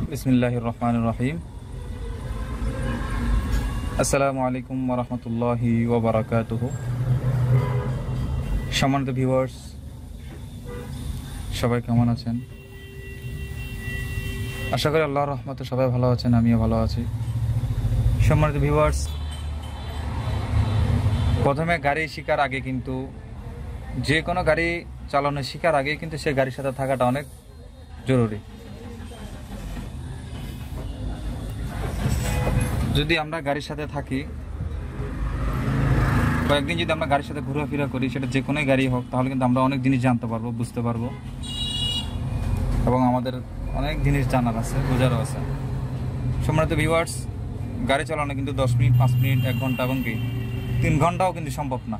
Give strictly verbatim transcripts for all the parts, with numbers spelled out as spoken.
বিসমিল্লাহির রহমানির রহিম। আসসালামু আলাইকুম ওয়া রাহমাতুল্লাহি ওয়া বারাকাতুহু। সম্মানিত ভিউয়ার্স, সবাই কেমন আছেন? আশা করি আল্লাহর রহমতে সবাই ভালো আছেন, আমিও ভালো আছি। সম্মানিত ভিউয়ার্স, প্রথমে গাড়ি শেখার আগে কিন্তু যে কোনো গাড়ি চালানো শেখার আগে কিন্তু সে গাড়ির সাথে থাকাটা অনেক জরুরি। যদি আমরা গাড়ির সাথে থাকি, কয়েকদিন যদি আমরা গাড়ির সাথে ঘোরাফেরা করি, সেটা যে কোনোই গাড়ি হোক, তাহলে কিন্তু আমরা অনেক জিনিস জানতে পারবো, বুঝতে পারবো, এবং আমাদের অনেক জিনিস জানার আছে, বোঝারও আছে। সম্মানিত ভিউয়ার্স, গাড়ি চালানো কিন্তু দশ মিনিট, পাঁচ মিনিট, এক ঘন্টা এবং কি তিন ঘন্টাও কিন্তু সম্ভব না।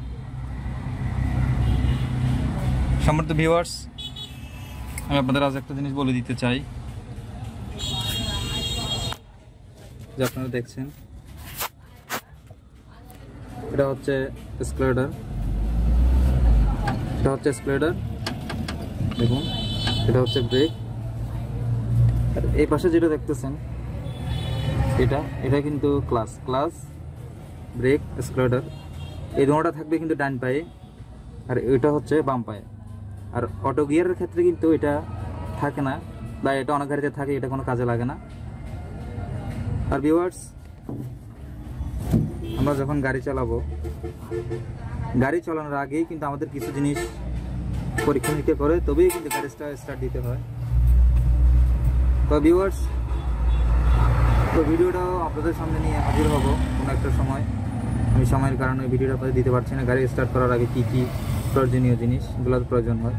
সম্মানিত ভিউয়ার্স, আমি আপনাদের আজ একটা জিনিস বলে দিতে চাই, যে আপনারা দেখছেন এটা হচ্ছে স্ক্লেডার, এটা হচ্ছে স্ক্লেডার, দেখুন এটা হচ্ছে ব্রেক, আর এই পাশে যেটা দেখতেছেন এটা এটা কিন্তু ক্লাস ক্লাস ব্রেক স্ক্লেডার, এই দুটোটা থাকবে কিন্তু ডান পায়ে, আর এটা হচ্ছে বাম পায়ে। আর অটো গিয়ারের ক্ষেত্রে কিন্তু এটা থাকে না, বা এটা অনেক গাড়িতে থাকে, এটা কোনো কাজে লাগে না। আর ভিউয়ার্স, আমরা যখন গাড়ি চালাবো, গাড়ি চালানোর আগেই কিন্তু আমাদের কিছু জিনিস পরীক্ষা নিতে করে, তবেই কিন্তু গাড়িটা স্টার্ট দিতে হয়। তো ভিউয়ার্স, তো ভিডিওটাও আপনাদের সামনে নিয়ে হাজির হব কোনো একটা সময়। আমি সময়ের কারণে ভিডিওটা আপনাদের দিতে পারছি না। গাড়ি স্টার্ট করার আগে কী কী প্রয়োজনীয় জিনিসগুলোর প্রয়োজন হয়।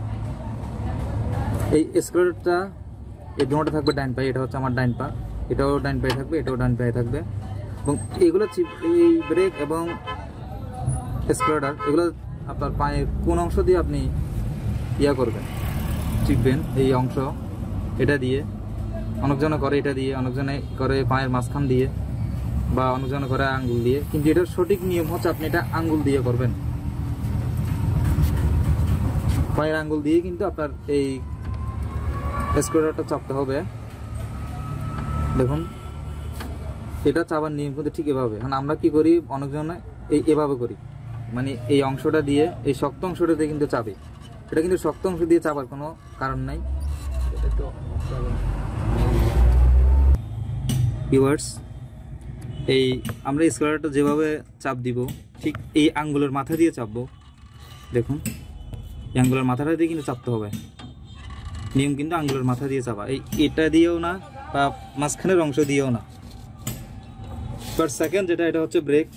এই স্ক্লেডারটা, এই দুটোটা থাকবে ডান পায়ে, এটা হচ্ছে আমার ডান পা, এটাও ডান পায়ে থাকবে, এটাও ডান পায়ে থাকবে। এবং এগুলো এই ব্রেক এবং স্ক্লেডার, এগুলো আপনার পায়ের কোন অংশ দিয়ে আপনি ইয়া করবেন, চিপবেন, এই অংশ এটা দিয়ে, অনেকজনে করে এটা দিয়ে, অনেকজনে করে পায়ের মাঝখান দিয়ে, বা অনেকজনে করে আঙ্গুল দিয়ে, কিন্তু এটার সঠিক নিয়ম হচ্ছে আপনি এটা আঙ্গুল দিয়ে করবেন। পায়ের আঙ্গুল দিয়ে কিন্তু আপনার এই স্ক্লেডারটা চাপতে হবে। দেখুন, এটা চাবার নিয়ম কিন্তু ঠিক এভাবে। মানে আমরা কি করি, অনেকজনে এই এভাবে করি, মানে এই অংশটা দিয়ে, এই শক্ত অংশটা দিয়ে কিন্তু চাপে। এটা কিন্তু শক্ত অংশ দিয়ে চাপার কোনো কারণ নাই। ভিউয়ার্স, এই আমরা স্ক্লেডারটা যেভাবে চাপ দিব, ঠিক এই আঙ্গুলের মাথা দিয়ে চাপবো। দেখুন, এই আঙ্গুলের মাথাটা দিয়ে কিন্তু চাপতে হবে। নিয়ম কিন্তু আঙ্গুলের মাথা দিয়ে চাপা, এই এটা দিয়েও না, বা মাঝখানের অংশ দিয়েও না। বাট সেকেন্ড যেটা, এটা হচ্ছে ব্রেক।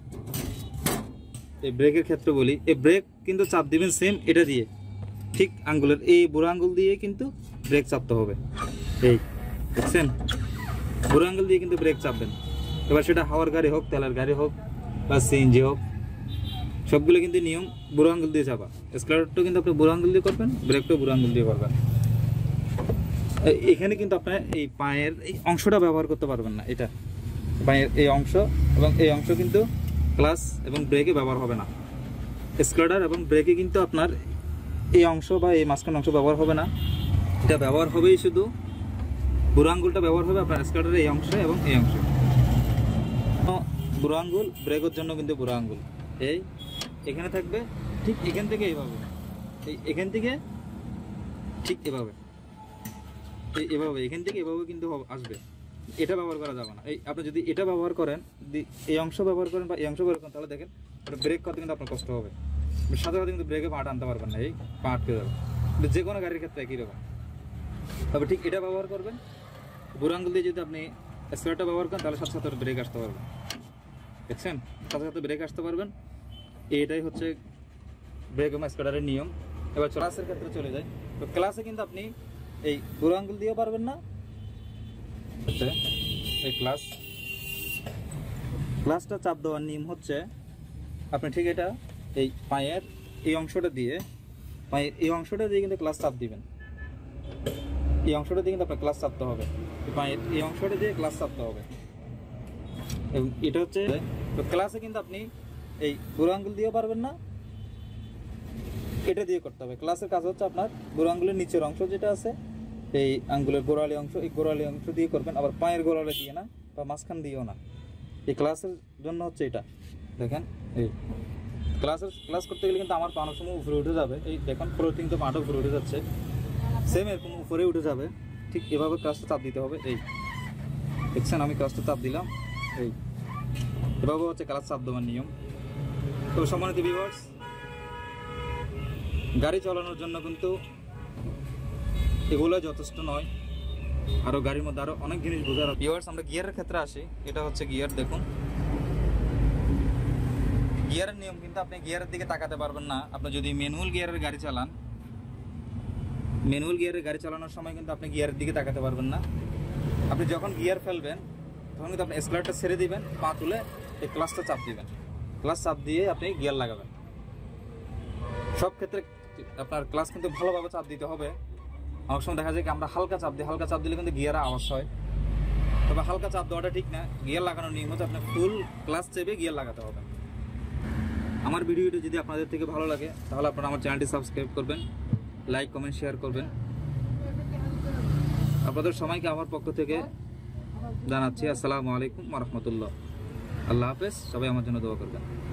এই ব্রেকের ক্ষেত্রে বলি, এই ব্রেক কিন্তু চাপ দিবেন সেম এটা দিয়ে, ঠিক আঙ্গুলের এই বুড়ো আঙ্গুল দিয়ে কিন্তু ব্রেক চাপতে হবে। এই দেখছেন, বুড়ো আঙ্গুল দিয়ে কিন্তু ব্রেক চাপবেন। এবার সেটা হাওয়ার গাড়ি হোক, তেলের গাড়ি হোক, বা সিএনজি হোক, সবগুলো কিন্তু নিয়ম বুড়ো আঙ্গুল দিয়ে চাপা। স্ক্লেডারটাও কিন্তু আপনি বুড়ো আঙ্গুল দিয়ে করবেন, ব্রেকটাও বুড়ো আঙ্গুল দিয়ে করবেন। এখানে কিন্তু আপনার এই পায়ের এই অংশটা ব্যবহার করতে পারবেন না, এটা পায়ের এই অংশ এবং এই অংশ কিন্তু ক্লাস এবং ব্রেকে ব্যবহার হবে না। স্ক্লেডার এবং ব্রেকে কিন্তু আপনার এই অংশ বা এই মাঝখান অংশ ব্যবহার হবে না। এটা ব্যবহার হবেই শুধু বুড়ো আঙ্গুলটা ব্যবহার হবে আপনার স্ক্লেডারের এই অংশে এবং এই অংশে। বুড়ো আঙ্গুল ব্রেকের জন্য কিন্তু বুড়ো আঙ্গুল এই এখানে থাকবে, ঠিক এখান থেকে এইভাবে, এই এখান থেকে ঠিক এভাবে, এই এভাবে এখান থেকে এভাবে কিন্তু আসবে। এটা ব্যবহার করা যাবে না। এই আপনি যদি এটা ব্যবহার করেন, যদি এই অংশ ব্যবহার করেন বা এই অংশ ব্যবহার করেন, তাহলে দেখেন ব্রেক করতে কিন্তু আপনার কষ্ট হবে, সাথে সাথে কিন্তু ব্রেকে পা আনতে পারবেন না, এই পা আটকে যাবে। যে কোনো গাড়ির ক্ষেত্রে একই রকম। তবে ঠিক এটা ব্যবহার করবেন, বুড়ো আঙ্গুল দিয়ে যদি আপনি স্ক্লেডারটা ব্যবহার করেন, তাহলে সাথে সাথে ব্রেক আসতে পারবেন। দেখছেন, সাথে সাথে ব্রেক আসতে পারবেন। এটাই হচ্ছে ব্রেক এবং স্ক্লেডারের নিয়ম। এবার ক্লাসের ক্ষেত্রে চলে যায়, তো ক্লাসে কিন্তু আপনি এই বুড়ো আঙ্গুল দিয়েও পারবেন না। এই ক্লাস ক্লাসটা চাপ দেওয়ার নিয়ম হচ্ছে, আপনি ঠিক এটা এই পায়ের এই অংশটা দিয়ে, পায়ের এই অংশটা দিয়ে কিন্তু ক্লাস চাপ দিবেন। এই অংশটা দিয়ে কিন্তু আপনার ক্লাস চাপতে হবে, পায়ের এই অংশটা দিয়ে ক্লাস চাপতে হবে। এবং এটা হচ্ছে, তো ক্লাসে কিন্তু আপনি এই বুড়ো আঙ্গুল দিয়েও পারবেন না, এটা দিয়ে করতে হবে। ক্লাসের কাজ হচ্ছে আপনার বুড়ো আঙ্গুলের নিচের অংশ যেটা আছে, এই আঙ্গুলের গোড়ালি অংশ, এই গোড়ালি অংশ দিয়ে করবেন, আবার পায়ের গোড়ালি দিয়ে না বা মাঝখান দিয়েও না। এই ক্লাসের জন্য হচ্ছে এটা দেখেন, এই ক্লাসের ক্লাস করতে গেলে কিন্তু আমার পা অনেক সময় উপরে উঠে যাবে, এই দেখেন ফ্লোটিং তো পাটা উপরে উঠে যাচ্ছে, সেম এরকম উপরে উঠে যাবে, ঠিক এভাবে ক্লাসটা চাপ দিতে হবে। এই দেখছেন আমি ক্লাসটা চাপ দিলাম, এই এভাবে হচ্ছে ক্লাস চাপ দেওয়ার নিয়ম। তো সম্মানিত ভিউয়ার্স, গাড়ি চালানোর জন্য কিন্তু এগুলো যথেষ্ট নয়, আরও গাড়ির মধ্যে আরও অনেক জিনিস বোঝার। ভিউয়ার্স, আমরা গিয়ারের ক্ষেত্রে আসি। এটা হচ্ছে গিয়ার, দেখুন গিয়ারের নিয়ম কিন্তু আপনি গিয়ারের দিকে তাকাতে পারবেন না। আপনি যদি ম্যানুয়াল গিয়ারের গাড়ি চালান, ম্যানুয়াল গিয়ারের গাড়ি চালানোর সময় কিন্তু আপনি গিয়ারের দিকে তাকাতে পারবেন না। আপনি যখন গিয়ার ফেলবেন তখন কিন্তু আপনি স্লাইডারটা ছেড়ে দিবেন, পা তুলে এই ক্লাসটা চাপ দিবেন, ক্লাস চাপ দিয়ে আপনি গিয়ার লাগাবেন। সব ক্ষেত্রে আপনার ক্লাস কিন্তু ভালোভাবে চাপ দিতে হবে। অনেক সময় দেখা যায় কি আমরা হালকা চাপ দিই, হালকা চাপ দিলে কিন্তু গিয়ারে আওয়াজ হয়, তবে হালকা চাপ দেওয়াটা ঠিক না। গিয়ার লাগানোর নিয়ম হচ্ছে আপনার ফুল ক্লাস চেপে গিয়ার লাগাতে হবে। আমার ভিডিওটি যদি আপনাদের থেকে ভালো লাগে তাহলে আপনারা আমার চ্যানেলটি সাবস্ক্রাইব করবেন, লাইক কমেন্ট শেয়ার করবেন। আপনাদের সবাইকে আমার পক্ষ থেকে জানাচ্ছি আসসালামু আলাইকুম ওয়া রাহমাতুল্লাহ। আল্লাহ হাফেজ, সবাই আমার জন্য দোয়া করবেন।